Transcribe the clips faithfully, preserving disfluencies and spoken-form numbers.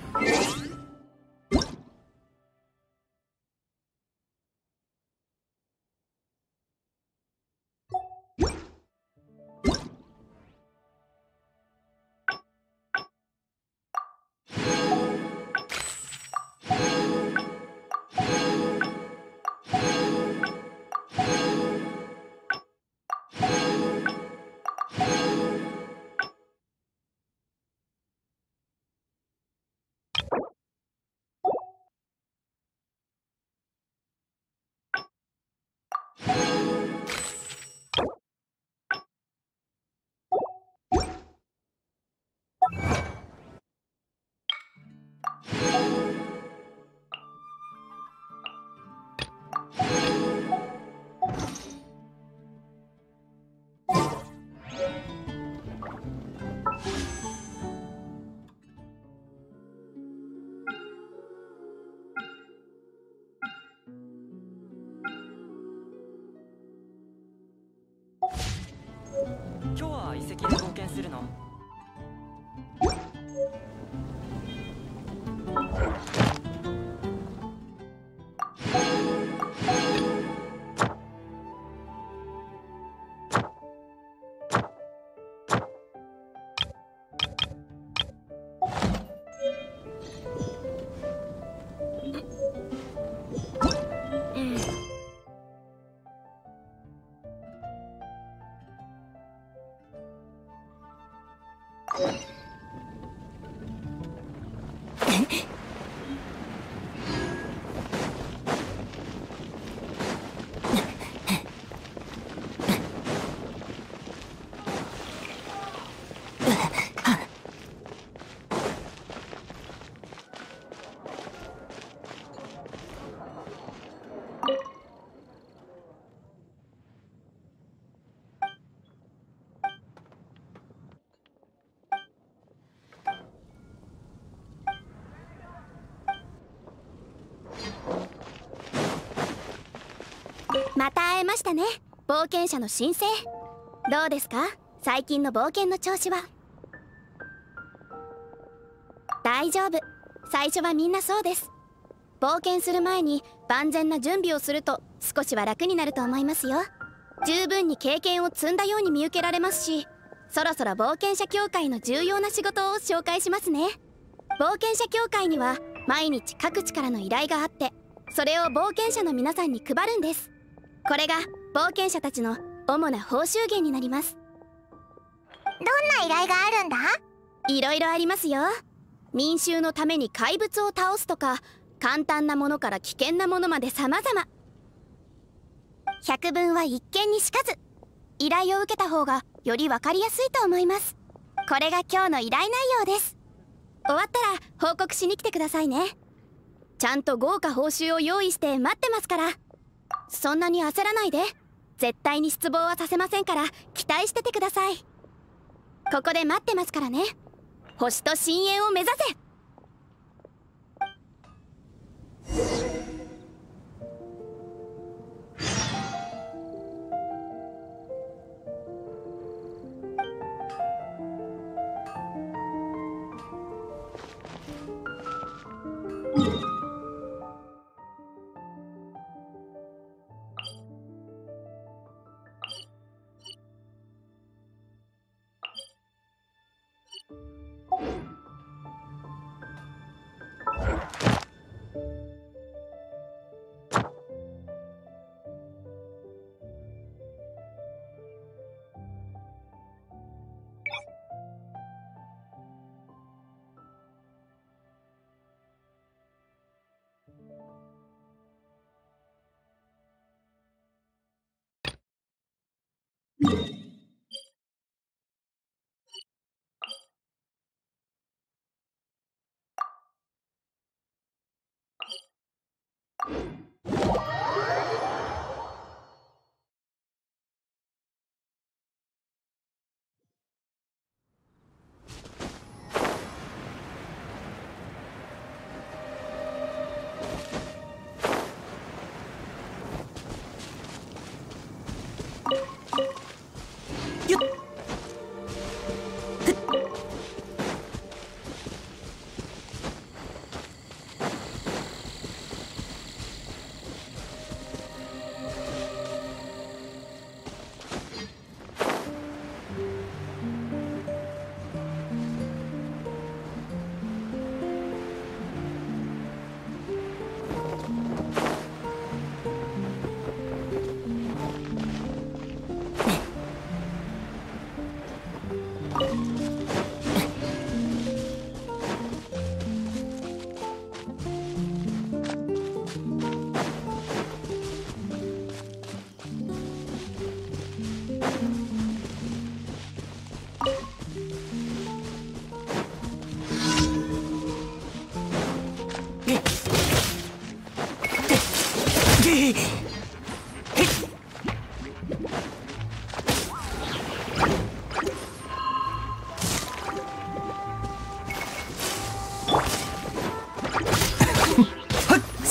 今日は遺跡で冒険するの？ また会えましたね、冒険者の新星。どうですか、最近の冒険の調子は。大丈夫、最初はみんなそうです。冒険する前に万全な準備をすると少しは楽になると思いますよ。十分に経験を積んだように見受けられますし、そろそろ冒険者協会の重要な仕事を紹介しますね。冒険者協会には毎日各地からの依頼があって、それを冒険者の皆さんに配るんです。これが冒険者たちの主な報酬源になります。 どんな依頼があるんだ？ いろいろありますよ。民衆のために怪物を倒すとか、簡単なものから危険なものまで様々。百聞は一見にしかず。依頼を受けた方がより分かりやすいと思います。これが今日の依頼内容です。終わったら報告しに来てくださいね。ちゃんと豪華報酬を用意して待ってますから。そんなに焦らないで。絶対に失望はさせませんから期待しててください。ここで待ってますからね。星と深淵を目指せ。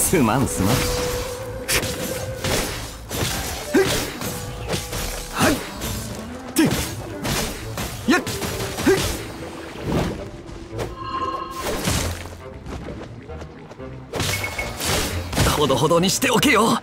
すまんすまん。はいってやっほどほどにしておけよ。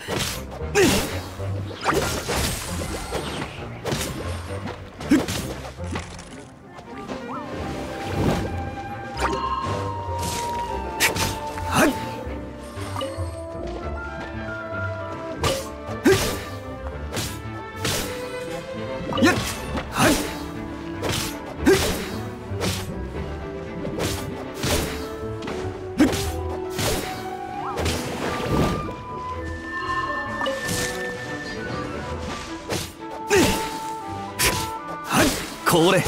これ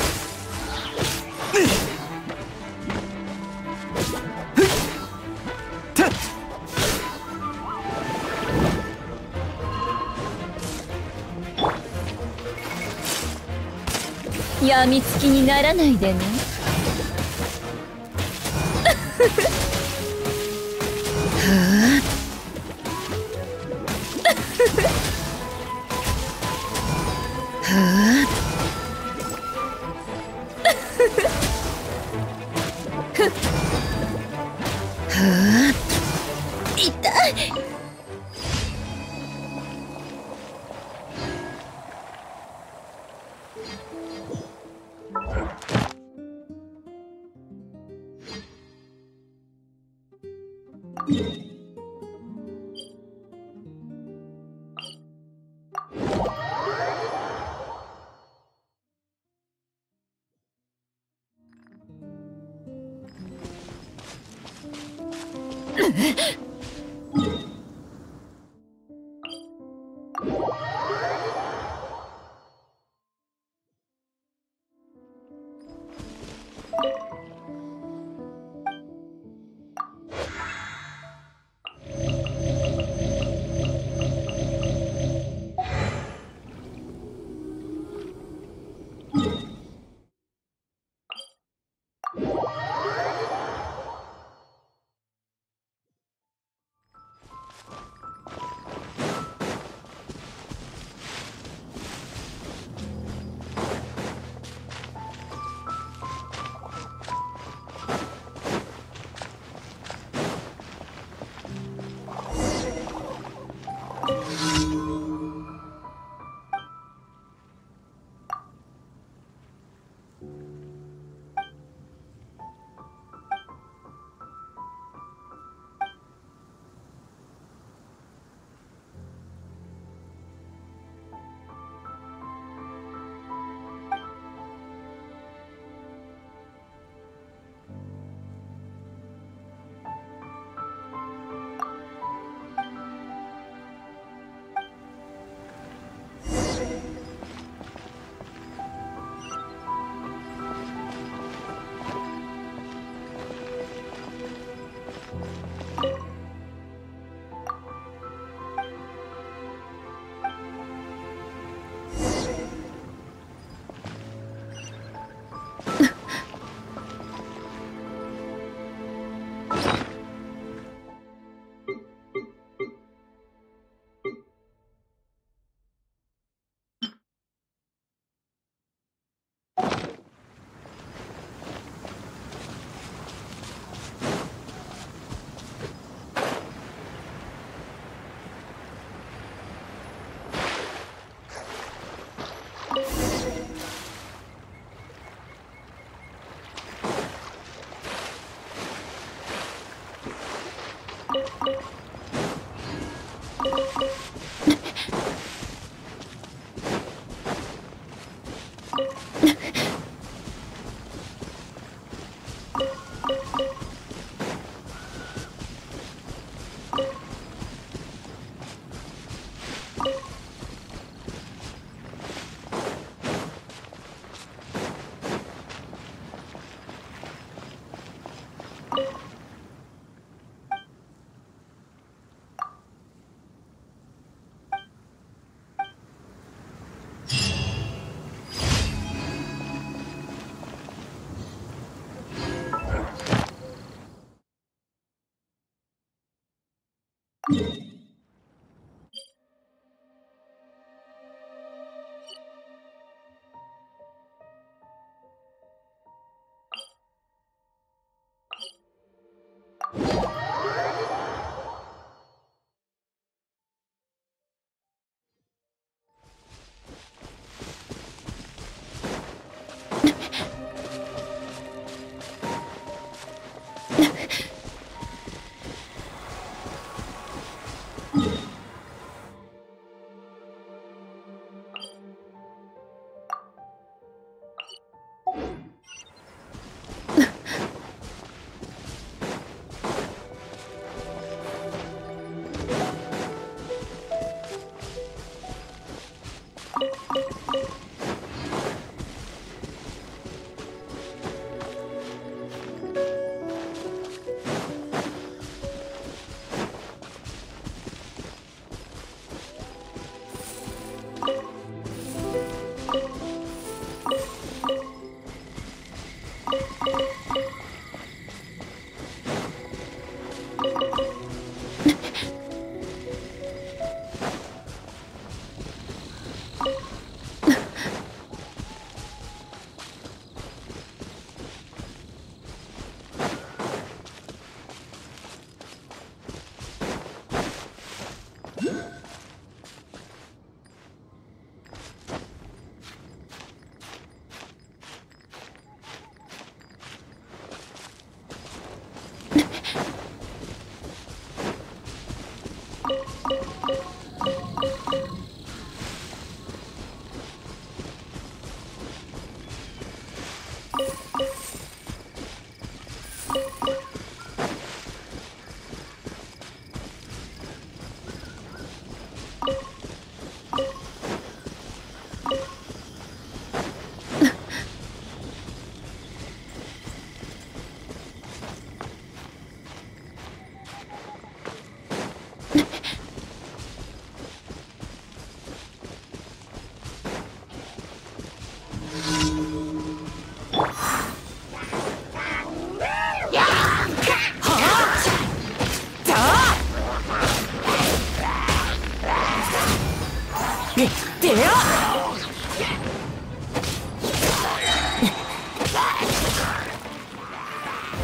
やみつきにならないでね。痛い。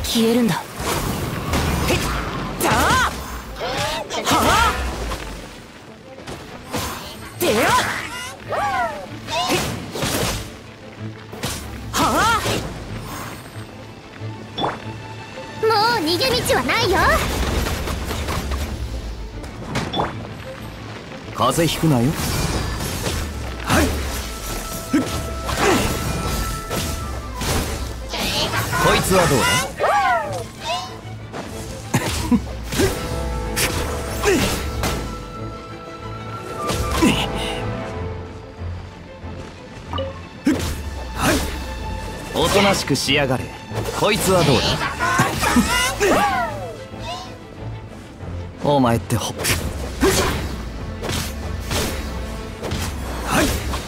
消えるんだ。 もう逃げ道はないよ。 風邪ひくなよ。はい。こいつはどうだ。おとなしくしやがれ。こいつはどうだ。お前ってほはい。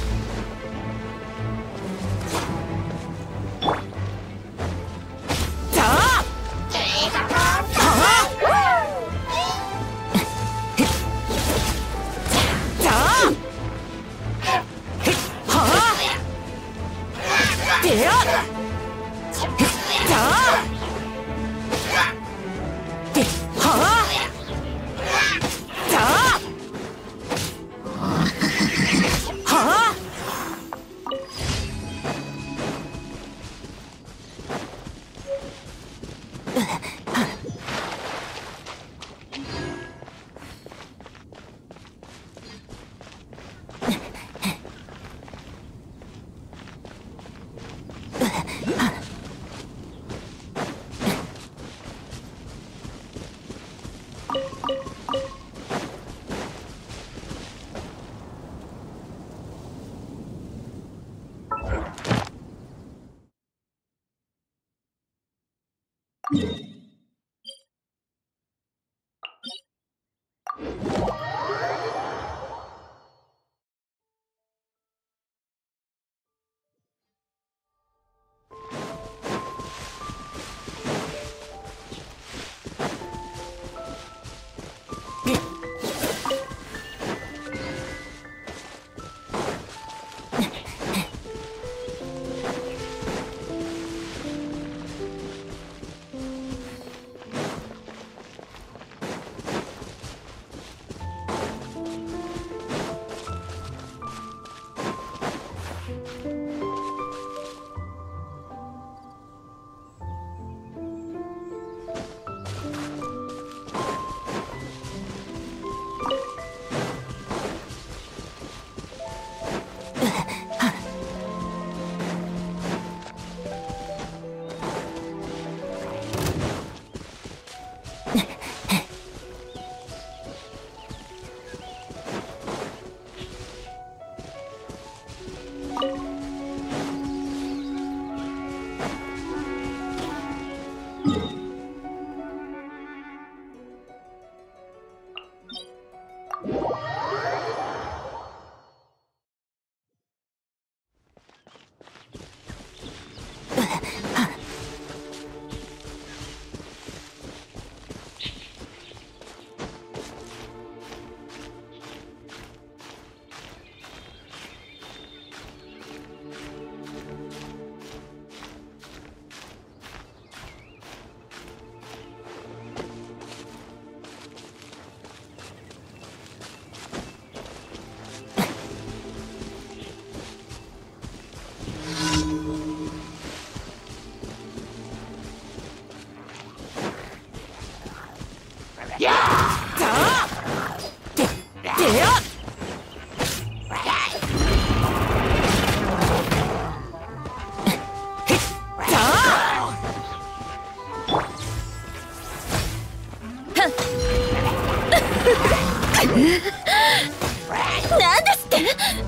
なんですって。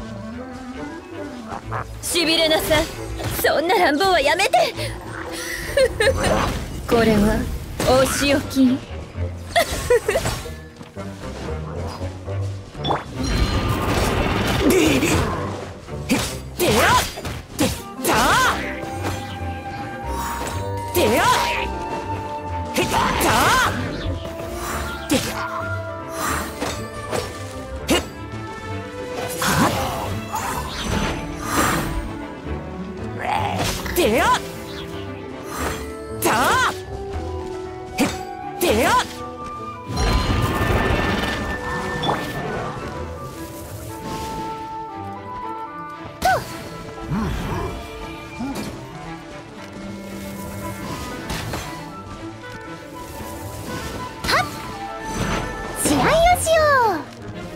しびれなさい。そんな乱暴はやめて。これはお仕置き。 てや試合をしよう。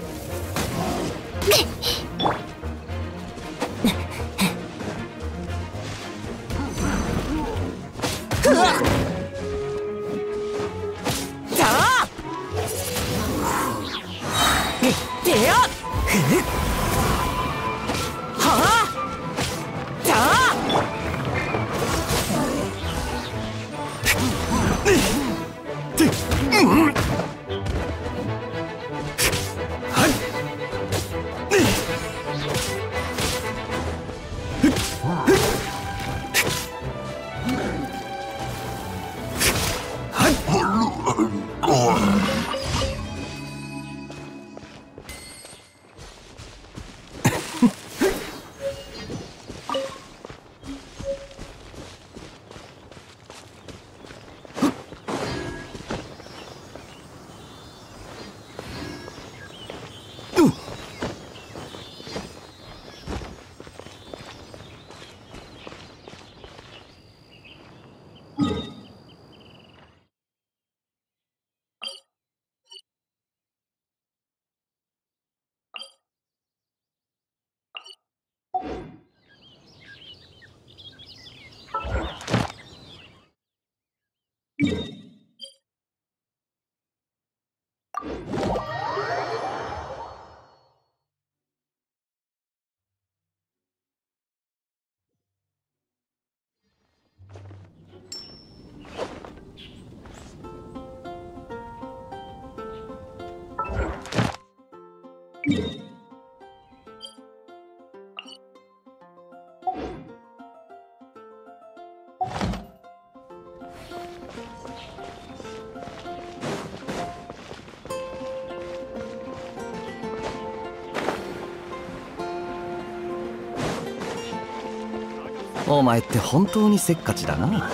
お前って本当にせっかちだな。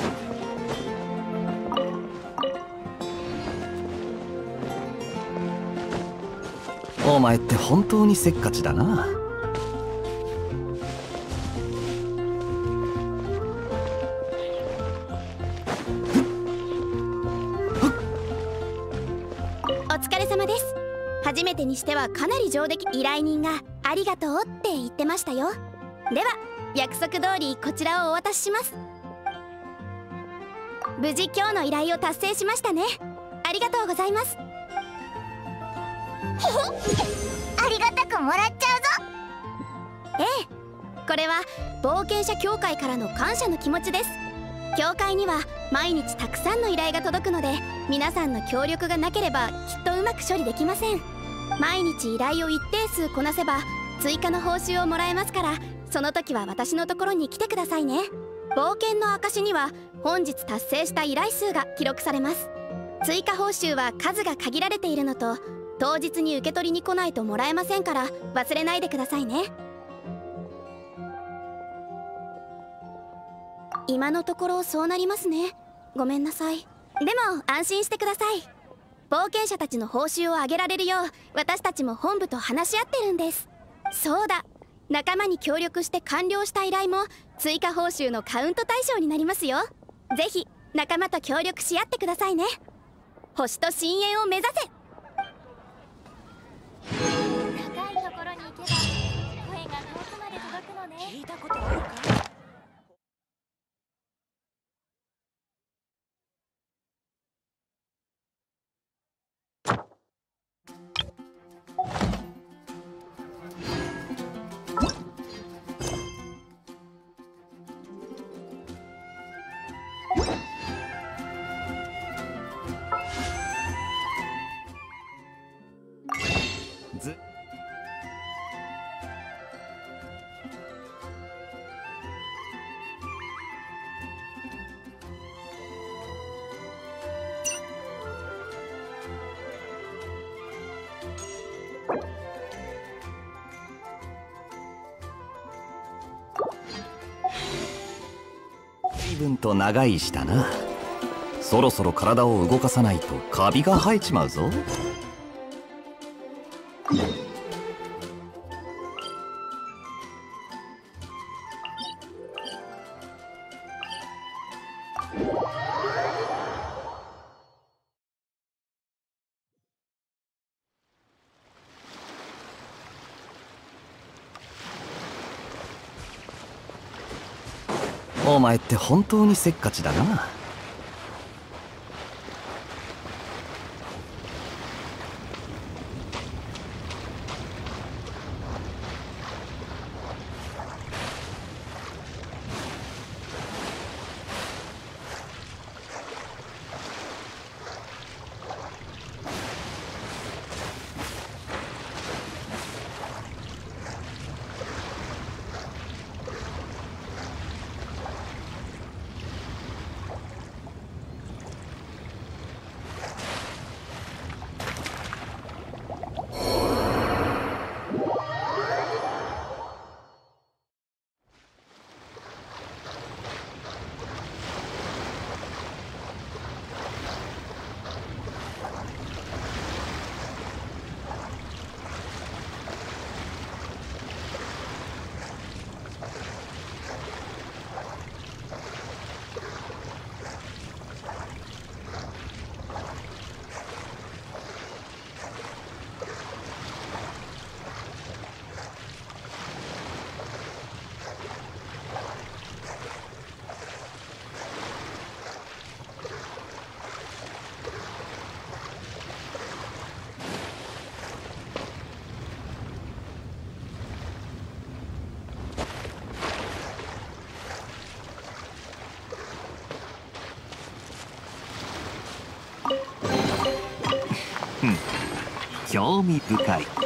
お前って本当にせっかちだな。 お疲れ様です。初めてにしてはかなり上出来。依頼人がありがとうって言ってましたよ。では約束通りこちらをお渡しします。無事今日の依頼を達成しましたね。ありがとうございます。 ありがたくもらっちゃうぞ。 ええ、これは冒険者協会からの感謝の気持ちです。協会には毎日たくさんの依頼が届くので、皆さんの協力がなければきっとうまく処理できません。毎日依頼を一定数こなせば追加の報酬をもらえますから、その時は私のところに来てくださいね。冒険の証には本日達成した依頼数が記録されます。追加報酬は数が限られているのと、当日に受け取りに来ないともらえませんから、忘れないでくださいね。今のところそうなりますね。ごめんなさい。でも安心してください。冒険者たちの報酬を上げられるよう、私たちも本部と話し合ってるんです。そうだ、仲間に協力して完了した依頼も追加報酬のカウント対象になりますよ。ぜひ仲間と協力し合ってくださいね。星と深淵を目指せ。 高いところに行けば声が遠くまで届くのね。 聞いたことあるか？ ず随分と長い石だな。 そろそろ体を動かさないとカビが生えちまうぞ。お前って本当にせっかちだな。興味深い。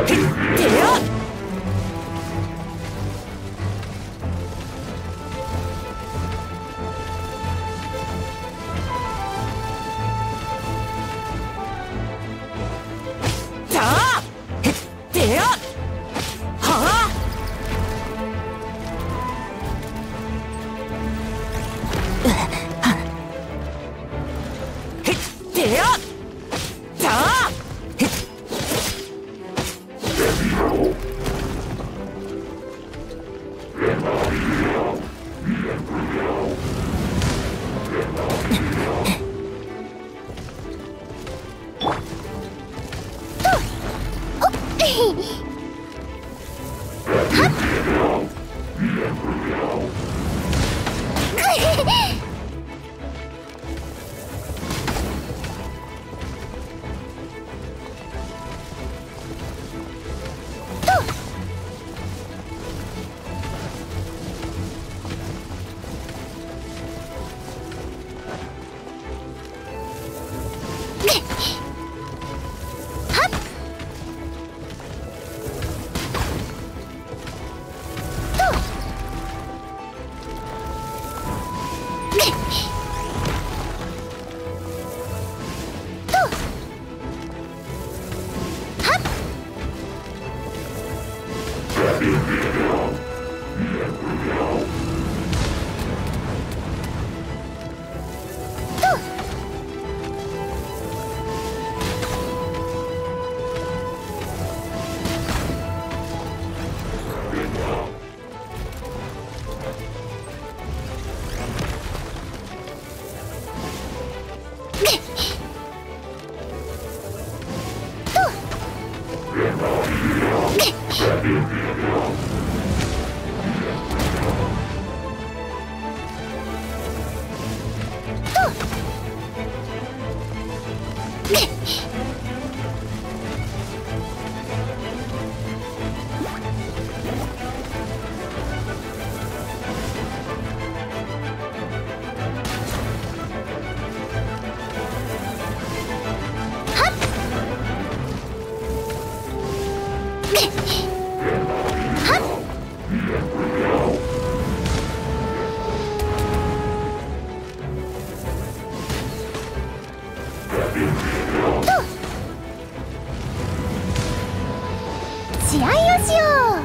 試合をしよう。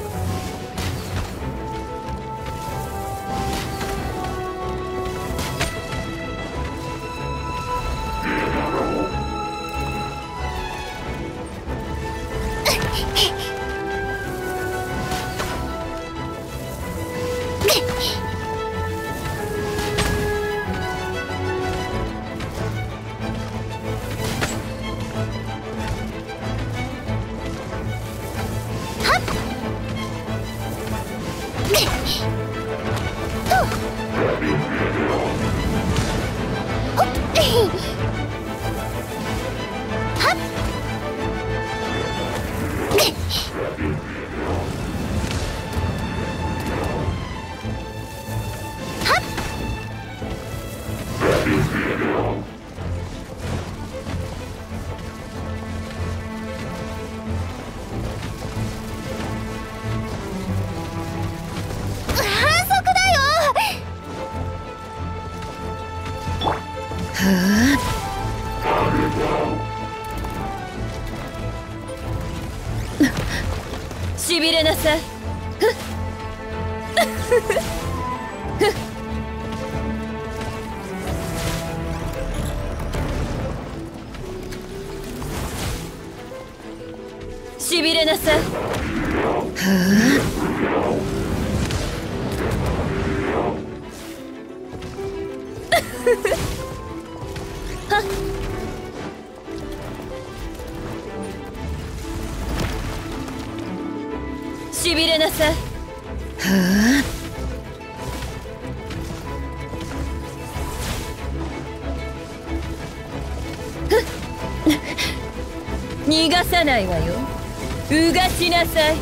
しびれなさい。しびれなさい。しびれなさい。逃がさないわよ。うがしなさい。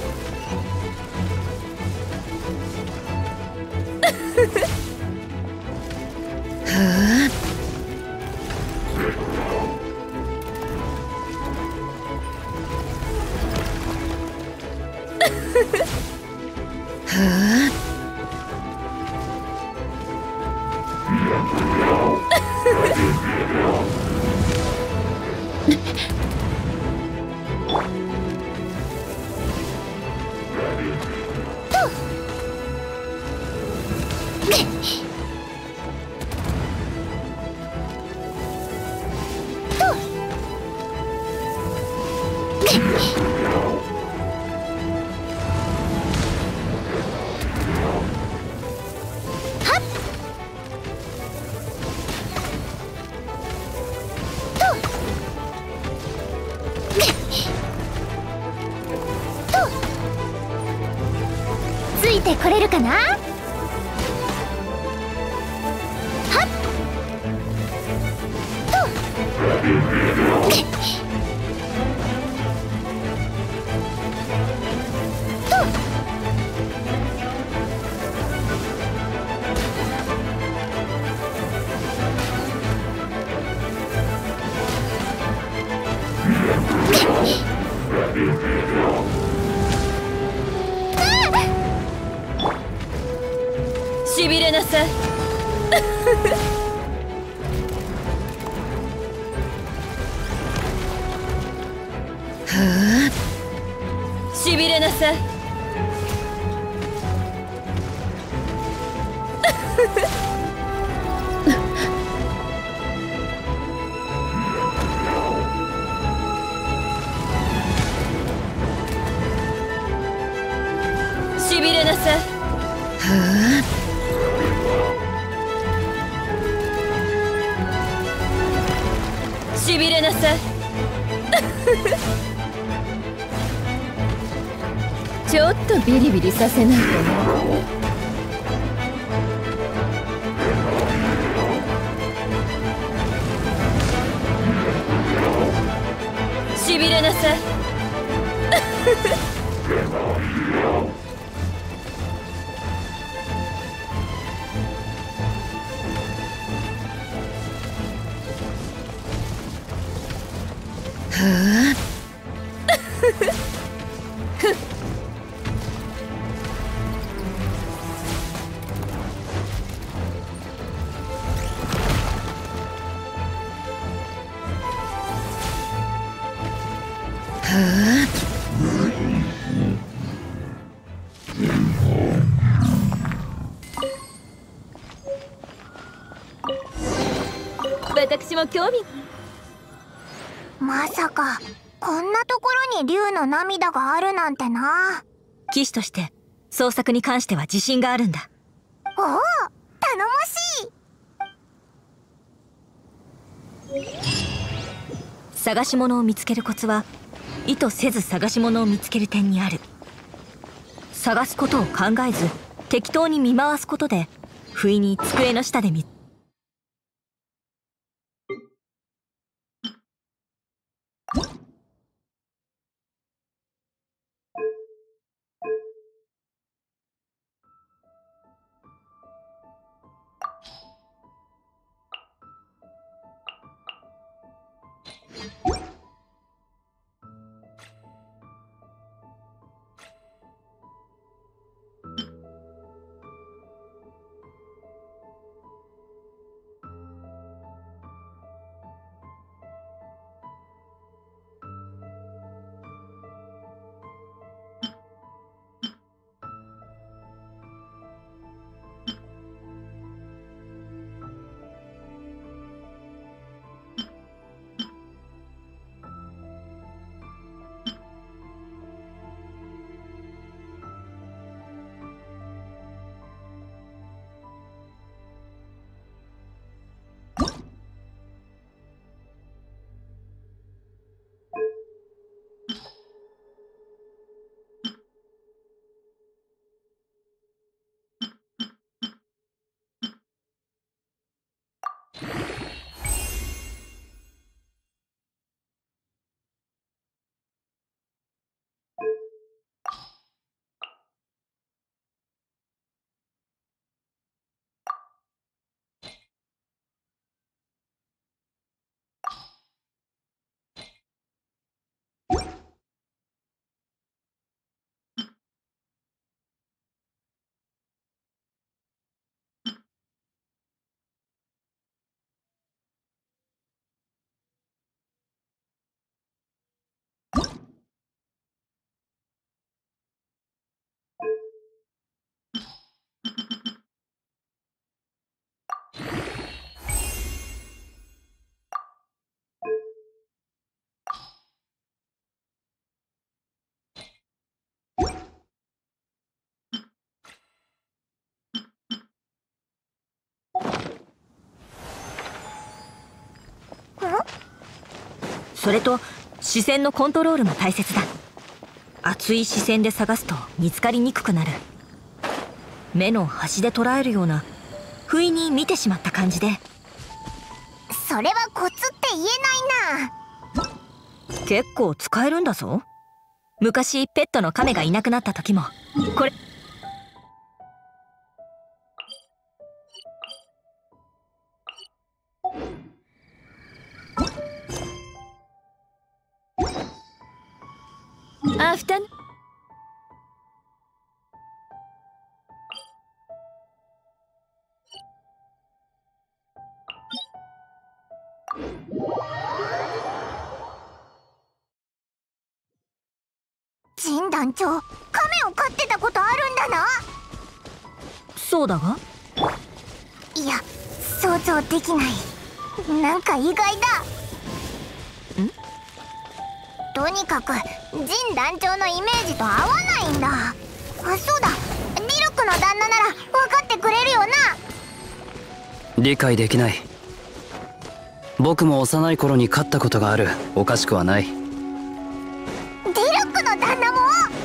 ついてこれるかな。はっしびれなさい。しびれなさい。しびれなさい。しびれなさい。ちょっとビリビリさせないとね。しびれなさい。私も興味。 まさかこんなところに竜の涙があるなんてな。 騎士として創作に関しては自信があるんだ。 おお、頼もしい。 探し物を見つけるコツは意図せず探し物を見つける点にある。探すことを考えず適当に見回すことで不意に机の下で見つそれと視線のコントロールも大切だ。熱い視線で探すと見つかりにくくなる。目の端で捉えるような不意に見てしまった感じで。 それはコツって言えないな。 結構使えるんだぞ。昔ペットのカメがいなくなった時もこれ。 アフタヌジン団長、カメを飼ってたことあるんだな。 そうだが。 いや、想像できない。なんか意外だ。 ん？ とにかくジン団長のイメージと合わないんだ。あ、そうだ、ディルクの旦那なら分かってくれるよな。 理解できない。僕も幼い頃に飼ったことがある。おかしくはない。 ディルクの旦那も？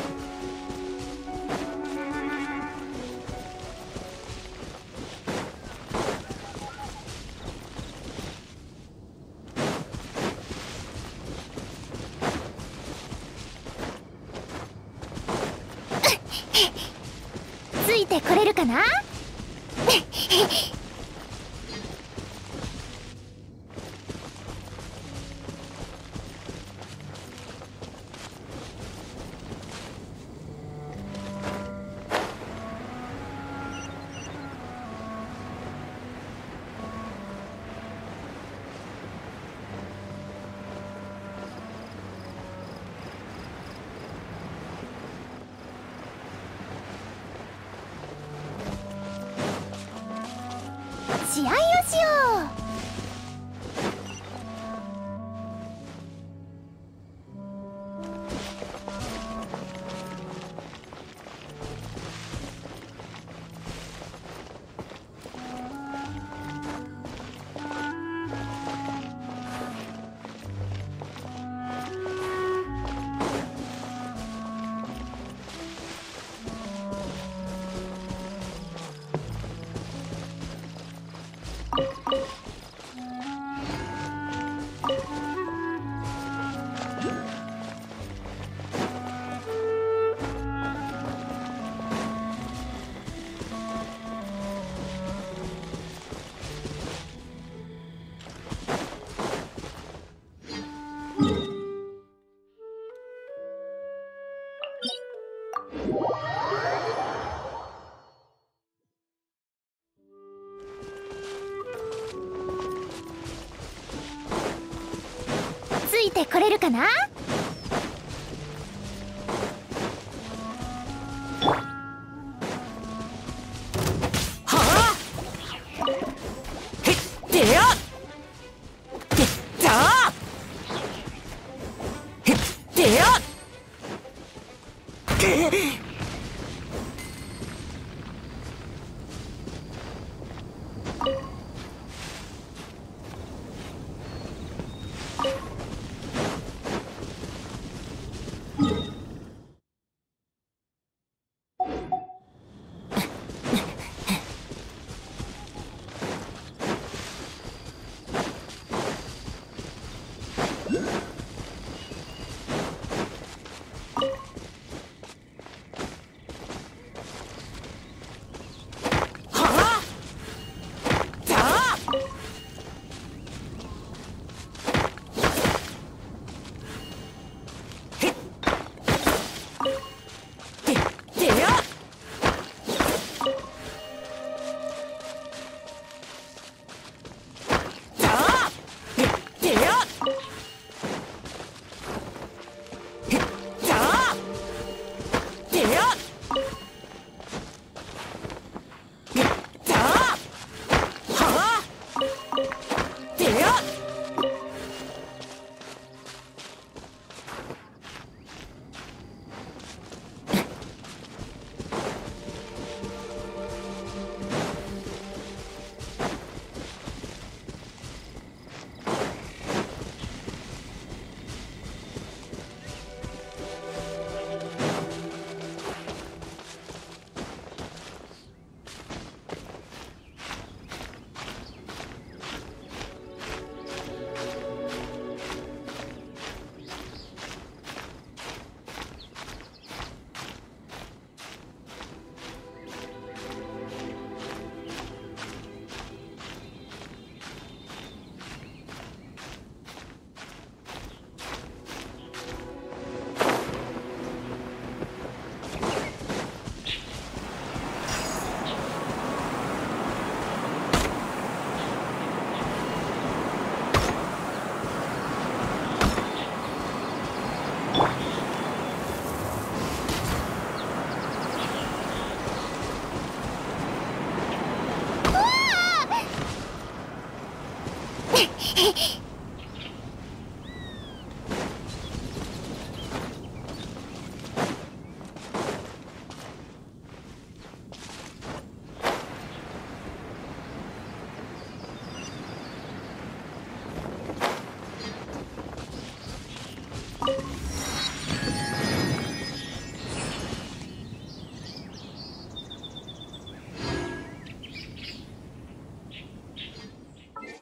ついてこれるかな？試合をしよう。ついてこれるかな？ はあ！へってや！てったへってや！